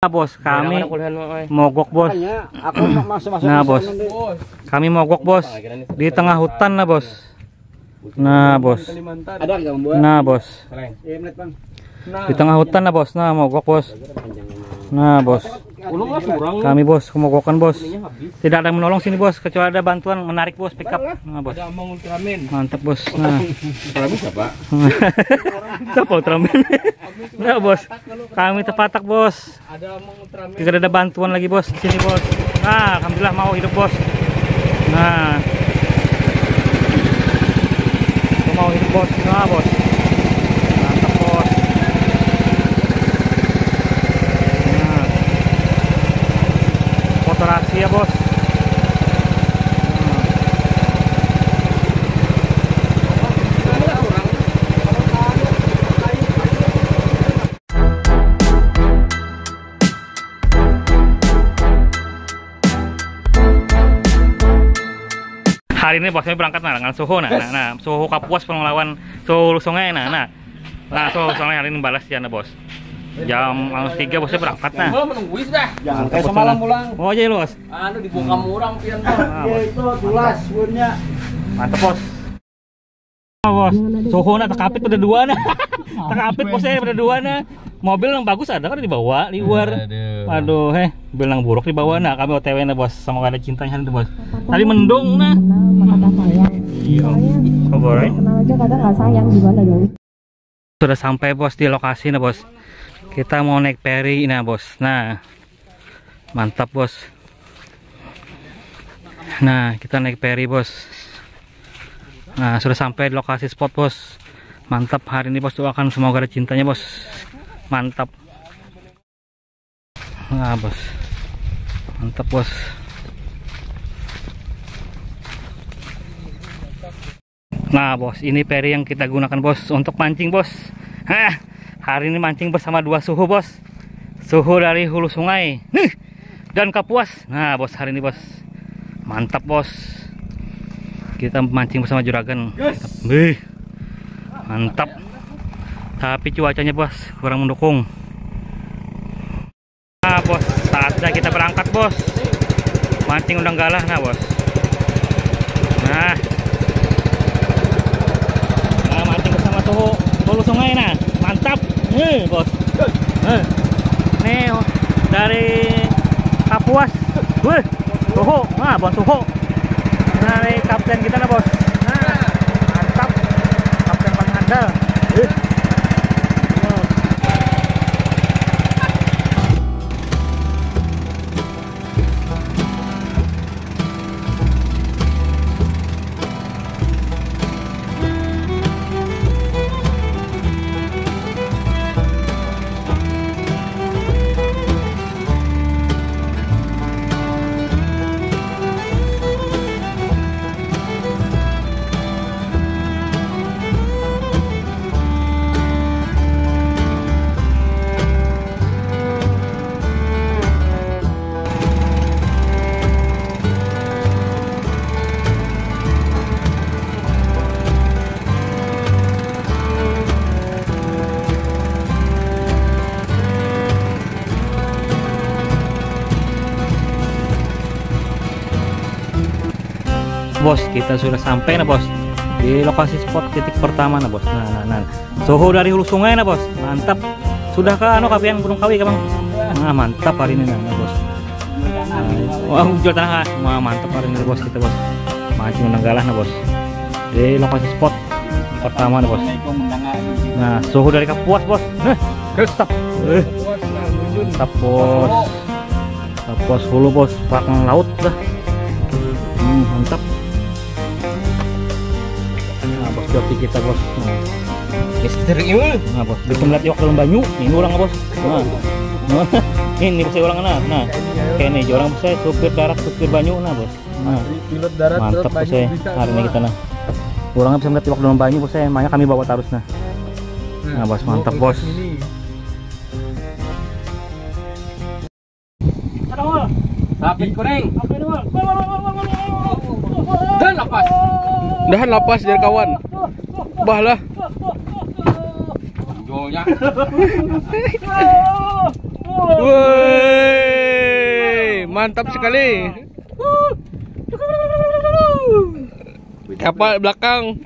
Nah, bos, kami mogok bos. Nah bos, kami mogok bos di tengah hutan nah bos. Nah bos, nah bos, di tengah hutan nah bos. Nah mogok bos. Nah bos, kami bos kemogokan bos. Tidak ada yang menolong sini bos, kecuali ada bantuan menarik bos pickup. Nah bos, mantap bos. Nah, siapa Ultraman? Nah bos, kami terpatak bos. Tidak ada bantuan lagi bos di sini bos. Nah alhamdulillah mau hidup bos. Nah, mau hidup bos. Nah bos, mantap bos. Nah, foto rahasia bos. Hari ini bosnya berangkat dengan suhu suhu Kapuas melawan suhu sungai nah suhu sungai hari ini balas ya bos. Jam 3 bosnya berangkat menungguin dah. Jangan kayak semalam pulang. Oh aja lu bos. Anu dibuka murang pian bos. Itu tulas sebenarnya. Mantap bos. Bos, suhu terkapit pada dua terkapit bosnya pada dua Mobil yang bagus ada kan dibawa di luar. Aduh, mobil yang buruk dibawa kami OTW bos, sama ada cintanya bos. Tadi mendung Iya. Kabar kenal aja kadang nggak sayang gimana dong. Sudah sampai bos di lokasi bos. Kita mau naik ferry bos. Nah, mantap bos. Nah, kita naik ferry bos. Nah, sudah sampai di lokasi spot bos. Mantap, hari ini bos doakan semoga ada cintanya bos. Mantap. Nah bos, mantap bos. Nah bos, ini ferry yang kita gunakan bos untuk mancing bos. Hari ini mancing bersama dua suhu bos. Suhu dari hulu sungai dan Kapuas. Nah bos, hari ini bos mantap bos. Kita mancing bersama juragan. Mantap. Tapi cuacanya bos kurang mendukung. Nah bos, saatnya kita berangkat bos. Mancing undang galah bos. Nah, mancing bersama hulu sungai mantap. Nih bos. Nih dari Kapuas. Suhu. Nah bos suhu. Dari kapten kita bos. Nah, mantap. Kapten paling handal. Bos, kita sudah sampai bos di lokasi spot titik pertama bos. Nah, suhu dari hulu sungai bos, mantap. Sudah ke kapian Gunung Kawi bang. Nah mantap hari ini bos. Wah jual tanah mantap hari ini bos, kita bos mancing menenggalah bos di lokasi spot pertama bos. Nah suhu dari Kapuas bos. Stop. Stop bos. Kapuas hulu bos, belakang laut dah. Mantap. Joki kita bos. Misteri ini. Nah bos, bikin melihat iwak dalam banyu. Ini orang bos. Nah, ini bos orang nah. Kayak nih, orang bos saya supir darat, supir banyu bos. Nah, pilot darat. Mantap bos saya. Hari ini kita Orangnya bisa melihat iwak dalam banyu bos saya. Makanya kami bawa tarus Nah bos, mantap bos. Sapit kuning. Dan lepas. Dahan lepas dari kawan. Bahlah. Jolnya. Woi. mantap sekali. Kapal belakang.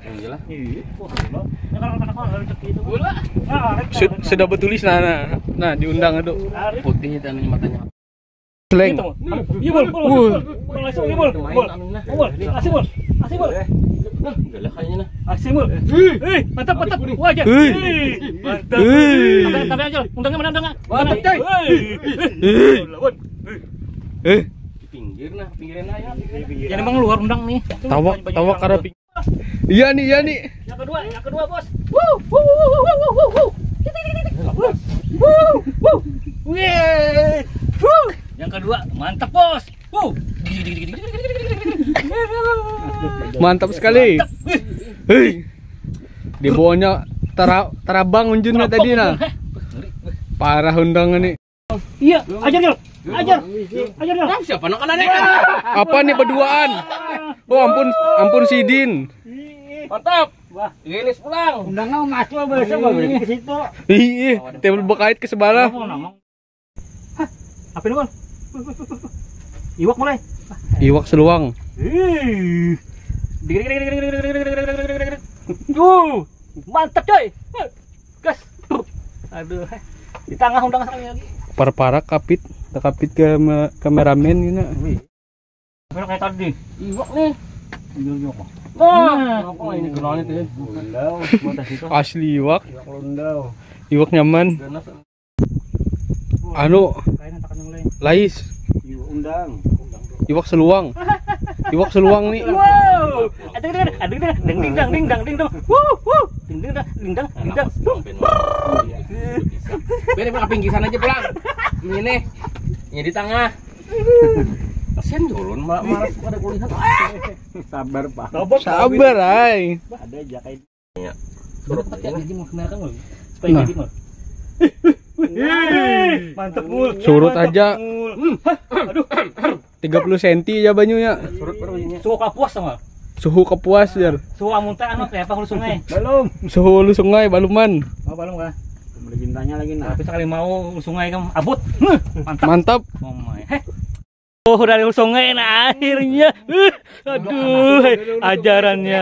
Sudah bertulis nah diundang itu. Putih dan matanya. Seleng. Iya bol, langsung iya bol, asih bol, Galak kayaknya nah. asih bol, mantap, wajah, mantap, tapi aja, undangnya mana undangnya, Mantap, coy. Eh, Pinggirin aja. yang emang luar undang nih, tawa karena iya nih. yang kedua bos, yang kedua mantap bos, mantap sekali. Hei, di bawahnya terabang unjunnya tadi nah. Parah undangan nih. iya, ajar Gil, Siapa nak kanane? Apa nih berduaan? Oh ampun Sidin. Mantap. Rilis pulang. undangnya masuk besok balik ke situ, Iya, tebel berkait ke sebelah. apa ini bol, iwak mulai. Iwak seluang. Mantap coy. Gas. Aduh. Di tengah undang sekali lagi. Parah kapit ke kameramen gitu. Mana kayak tadi? Iwak nih. Oh, ini kenalnya tuh. Asli iwak. Lundau. Iwak nyaman. Anu, lais. Undang. Iwak seluang. Iwak seluang nih. Wow. Aduh, ding dang. Wuh. Ding dang. Beri ke pinggiran aja pulang. Ini di tengah. Kasian julun malas pada kulihat. Sabar, Pak. Sabar, ay. Ada jaket. Suruh pakai gaji mau kenalkan loh. Supaya Nah. jadi mah. Mantep mul. Surut aja. Aduh. 30 cm aja banyunya. Surut baru ini. Suhu kapuas sama. Suhu kepuas jar. Suhu amunta anu kayak apa hulu sungai. Belum. Suhu hulu sungai baluman. Oh, belum kah? Beli cintanya lagi nah. Tapi sekali mau hulu sungai kan abut. Mantap. Mantap. Oh my. Oh, dari hulu sungai nah akhirnya. Aduh, ajarannya.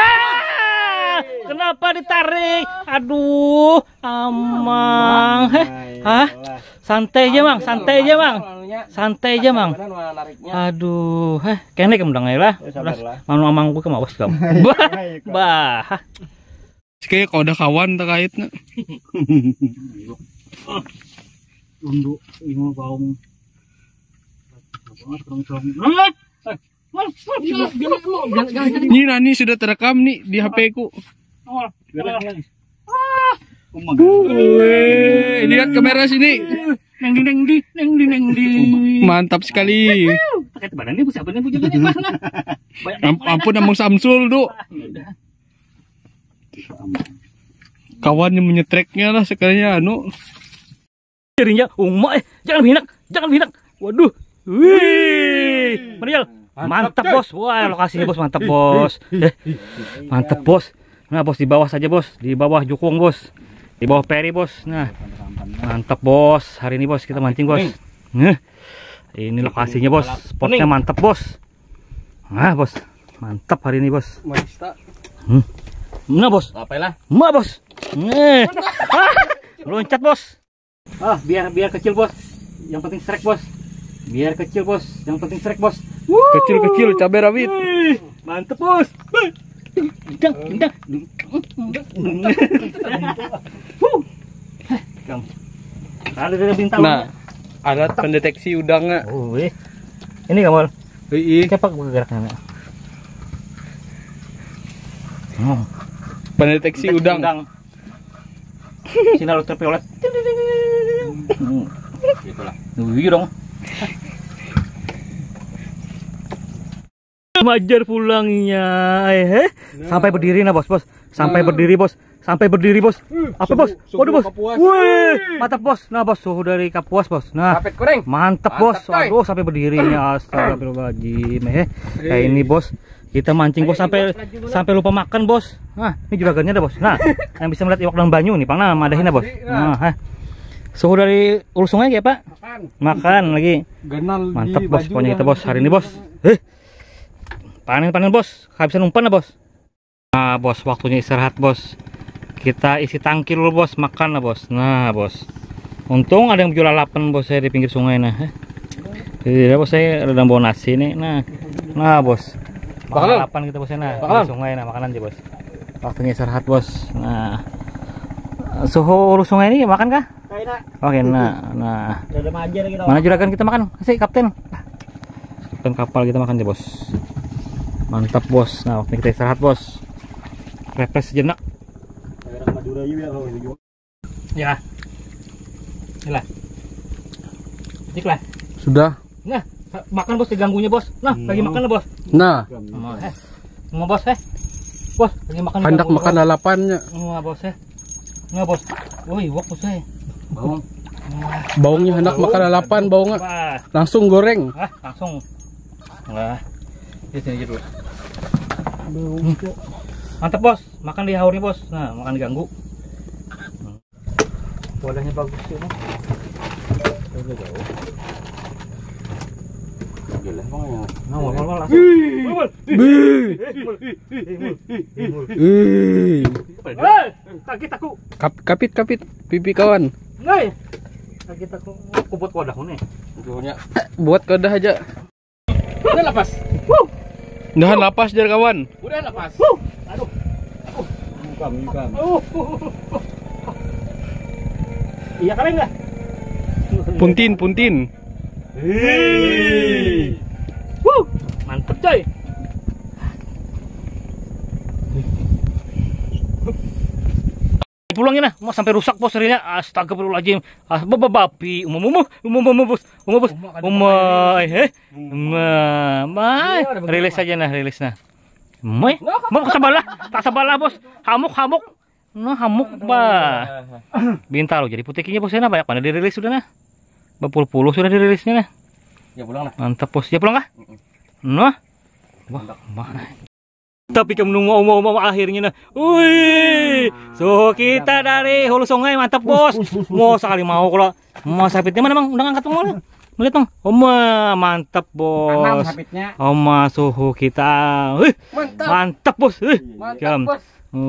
Kenapa ditarik? Aduh, amang. Hah? Santai aja, Mang. Santai aja, Mang. Aduh, kene kemudang lah. Manu amangku ke mawas kamu. Bah. Kayak kalau udah kawan terkaitnya. Untuk ini baung. Ini Nani sudah terekam nih di HP ku. Lihat kamera sini. Neng di. Mantap sekali. Pakai badannya bisa bener pujukannya mana? Ampun Amang Samsul, Duk. Kawan yang menyetreknya lah sekalinya anu. Jadinya jangan binak. Waduh. Wih. Mana Jal? Mantap bos. Wah, lokasinya bos mantap bos. Mantap bos. Nah bos di bawah saja bos. Di bawah Jukung bos. Di bawah Peri bos. Nah mantap bos. Hari ini bos kita mancing bos. Ini lokasinya bos. Spotnya mantap bos. Nah bos. Mantap hari ini bos. Nah bos. Apalah? Ma bos. Loncat bos. Biar kecil bos. Yang penting strike bos. Biar kecil bos. Yang penting strike bos. Kecil-kecil cabai rawit. Mantep bos. Dindang. Ada bintang. Nah, alat pendeteksi udangnya. Oh, ini kamu. Cepak bergeraknya. Pendeteksi udang. Sinar ultraviolet. Gitulah. Iya dong. Majar pulangnya. Sampai berdiri nah bos. Sampai berdiri bos. Apa bos? Waduh bos. Wih, mantap bos. Nah bos, suhu dari Kapuas bos. Nah, Kapit kuring. mantap bos. Waduh, sampai berdirinya. Astagfirullahaladzim. Kayak ini bos. Kita mancing bos sampai lupa makan bos. Nah, ini juragannya dah bos. Nah, yang bisa melihat iwak dalam banyu nih, Pang. Nah, madahin dah bos. Nah, Suhu dari hulu sungai kayak Pak? Makan lagi. Ganal Mantap di bos, baju pokoknya dah. kita bos hari ini bos. Panen bos, kehabisan umpan bos. Nah bos, waktunya istirahat bos. Kita isi tangki dulu bos, makan lah bos. Nah bos, untung ada yang jual lalapan bos saya di pinggir sungai nah. Tidak bos, saya udah bawa nasi nih. Nah bos, makan lalapan kita bos nah. Di sungai nah makanan aja bos. Waktunya istirahat bos. Nah, suhu hulu sungai ini makan kah? Oke, nah. Mana juragan kita makan? Kasih kapten. Kapten kapal kita makan deh bos. Mantap bos. Nah, waktunya kita istirahat bos. Refresh sejenak. Ya. Inilah. Diklah. Sudah. Nah, makan bos, diganggunya bos. Nah, lagi makan lah bos. Nah, Mau bos bos, lagi makan. hendak makan lalapannya. Nah bos Nah bos. Woi, wok bos Bang. Baungnya hendak makan lalapan, baungnya Wah, langsung goreng. langsung. Wah. Di sini aja dulu. Mantap bos, makan di haurnya bos. Nah, makan diganggu. Wadahnya bagus sih bos. Gila bang ya. Nah, mal langsung. Kaget aku. Kapit pipi kawan. Ngai. Kaget aku. Aku buat wadah nih. Duhnya. Buat kodah aja. Udah lepas. Nahan lapas jar kawan. Udah lepas. Aduh. Bukan. Iya kalian enggak? Puntin. Mantep coy. Pulangin nah, mau sampai rusak bos serinya. Astagfirullahaladzim. Babi, bos. Rilis aja nah, rilis nah. Mau tak sabalah bos. Hamuk. Nah, hamuk bah. Bintaro jadi putikinya bosnya nah, banyak mana dirilis sudah nah. Berpuluh-puluh sudah dirilisnya nah. Ya pulang lah. Mantap bos, ya pulang kah? Nah. Wah. Tapi kamu mau akhirnya nah. Wih. So kita dari hulu sungai mantap bos. Mau sekali mau kalau mau sapitnya mana bang? Udah angkat mau nih. Melihat bang. Mantap bos. Suhu kita. Mantap bos. Mantap bos.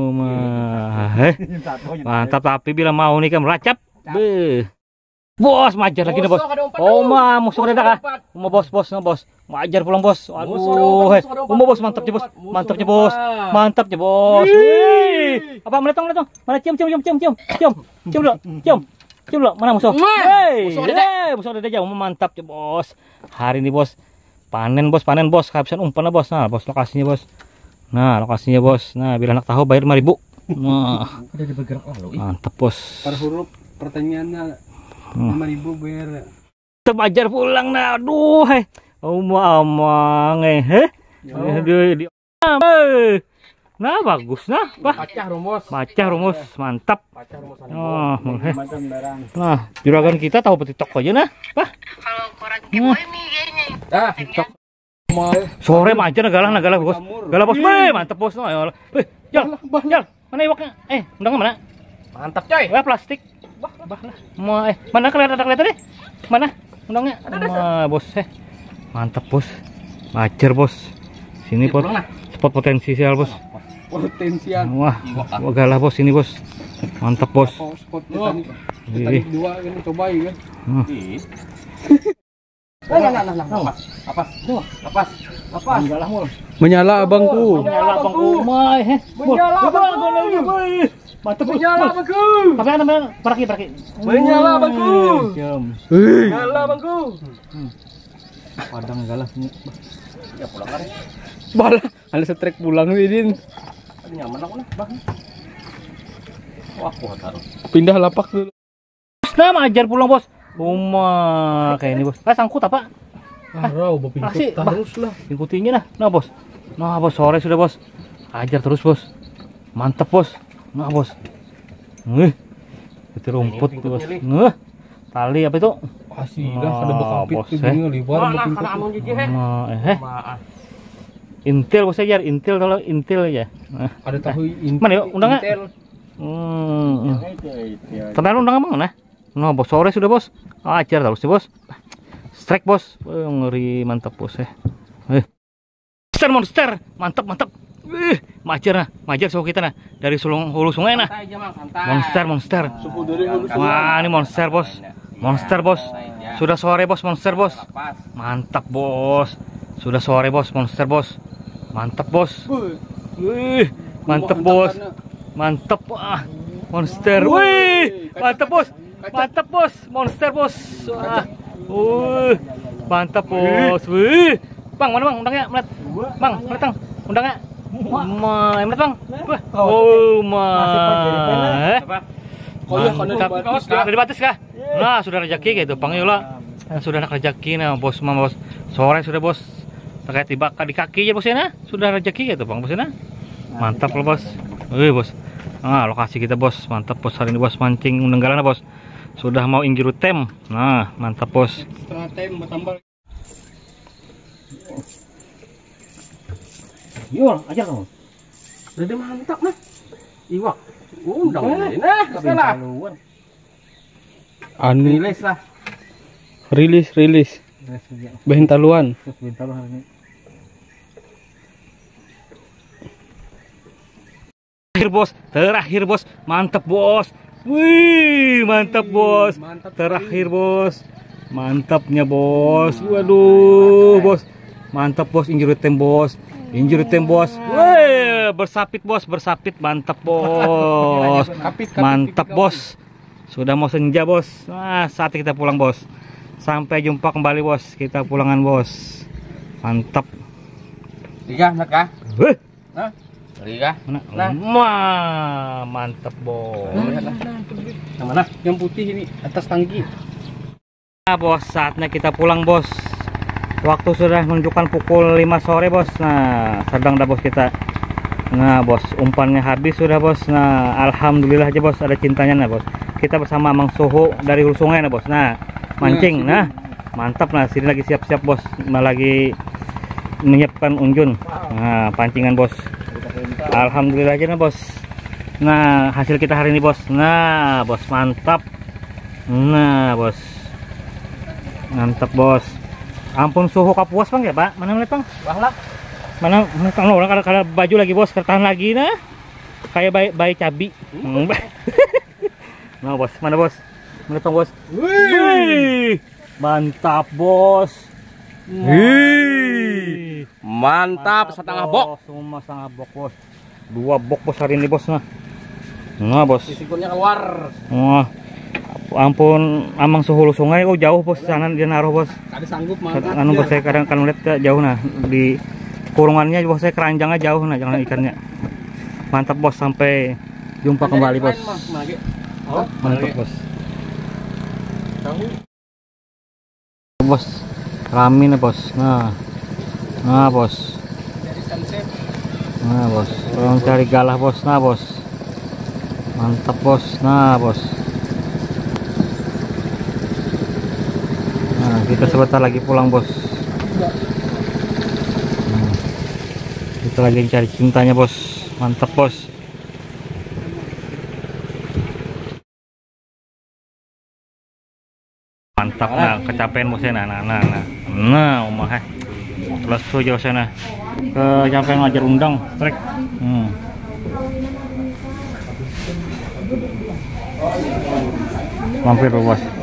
Mantap tapi bila mau nih kan meracap. Bos, majar lagi nih bos. Musuh ada kah? Bos. Majar pulang bos. Aduh, bos mantap ya bos. Mantap ya bos. Apa melihat dong? Mana cium dulu. Mana musuh? Musuh ada jauh. Mantap ya bos. Hari ini bos. Panen bos. Kehabisan umpan lah bos. Nah, bos lokasinya bos. Nah, bila anak tahu bayar 5.000. Nah. Mantap bos. Per huruf pertanyaannya 5.000 bayar. Terbajar pulang nah. Aduh, omong nah bagus nah Pacah rumus. Mantap. Nah juragan kita tahu peti tok aja nah Pak. Kalau koran kepo ini kayaknya. Sore majar galah bos. Mantap bos. Jal mana iwaknya undang mana Mantap coy. plastik mana kelihatan deh mana undangnya bos mantap bos. Majar bos. Sini spot potensial bos. Wah galah bos ini bos. Mantap bos. Spot tadi dua kan coba ya. Lepas. Menyala abangku. Mantap menyala abangku. Paraki. Menyala abangku. Menyala abangku. Padang galah ini. Ya pulang kan. Bala, ada setrek pulang Widin. Nyaman aku lah, Bang. Wah, kuat harus. Pindah lapak dulu. Nah, majar pulang bos. Kayak ini bos. Sangkut apa? Terus lah. Ikutinya nah bos. Nah bos sore sudah bos. Ajar terus bos. Mantap bos. Nah bos. Itu rumput tuh bos. Tali apa itu? Asilah ada bekapit tuh gini liwar Intil bos ajar, intil aja. Ada tahu Mana yuk undangnya? Tentang undang apa mana? Nah bos, sore sudah bos. Ajar terus bos. Strike bos. Ngeri, mantap bos ya. Monster, mantap. Majar suhu kita nah dari hulu sungai nah. Monster. Suhu dari hulu sungai. Wah, ini monster bos. Monster bos. Sudah sore bos, monster bos. Mantap bos. Sudah sore bos, monster bos. Mantap bos. Mantap bos. Mantap ah. Monster. Wih, mantap bos. Mantap bos, monster bos. Wah. Mantap bos. Wih. Bang, mana bang undangnya? Melihat. Bang, melihat undangnya. Melihat bang. Oh, Sudah dibatas kah? Nah, sudah rezeki gitu, Bang Yola. Sudah nak rezeki nah, bos. Sore sudah bos. Terkait tiba di kaki ya bos ya nah. Sudah rezeki gitu, Bang bos ya nah. Mantap loh bos. Wih bos. Nah, lokasi kita bos. Mantap bos hari ini bos, mancing Undanggala bos. Sudah mau injuru tem. Nah, mantap bos. Setengah tem bertambah. Yo, ajar kamu. Udah mantap nah. Iwak. Undang nah, salah. Anu Rilis lah. rilis. Bahin taluan. Terakhir bos, mantap bos. Wih, mantap bos. Terakhir bos, mantapnya bos. Waduh bos, mantap bos, injuru tem bos. Wih, bersapit bos, mantap bos. Mantap bos. Sudah mau senja bos. Nah, saat kita pulang bos. Sampai jumpa kembali bos. Kita pulangan bos. Mantap. Tiga, kah? Wih. Hah? Tiga. Nah. Wah, mantap bos. Yang mana? Yang putih ini atas tangki. Nah bos, saatnya kita pulang bos. Waktu sudah menunjukkan pukul 5 sore bos. Nah, sedang dah bos kita. Nah bos, umpannya habis sudah bos. Nah, alhamdulillah aja bos, ada cintanya nah bos. Kita bersama Mang Suhu dari hulu sungai nah bos. Nah, mancing. Nah, mantap nah. Sini lagi siap-siap bos. Lagi menyiapkan unjun. Nah, pancingan bos. Alhamdulillah aja nah bos. Nah, hasil kita hari ini bos. Nah bos, mantap. Nah bos, mantap bos. Ampun Suhu Kapuas bang ya pak. Mana melihat bang? Bahlak. Mana kalau orang kada baju lagi bos, kertahan lagi nah. Kayak bayi cabi. Nah bos, mana bos? Melihat bang bos. Wih, mantap bos. Wih. Mantap, setengah bok. Semua setengah bok bos. 2 bok bos hari ini bos nah. Nah bos. Sikulnya keluar. Wah. Ampun, Amang Suhu sungai kok jauh bos, sana dia naruh bos. Ada sanggup mangkat. Anu bos saya kadang lihat jauh nah di kurungannya bos, saya keranjangnya jauh nah, jangan ikannya. Mantap bos, sampai jumpa kembali bos. Mantap bos. Bos, rame nih bos. Nah bos. Nah bos, tolong cari galah bos. Nah bos. Mantap bos. Nah bos. Nah, kita sebentar lagi pulang bos. Nah, kita lagi cari cintanya bos. Mantap bos. Mantap nah, kecapean bosnya nah umah terus tuh jauh sana kecapean ngajar undang trek. Mampir bos.